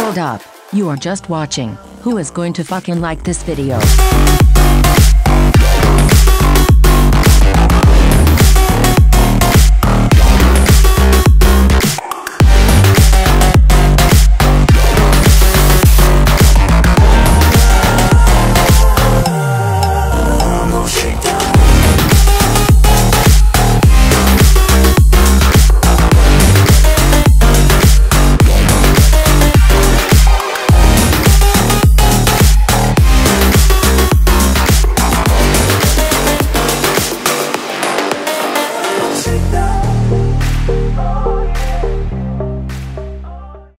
Hold up. You are just watching. Who is going to fucking like this video? Shake down.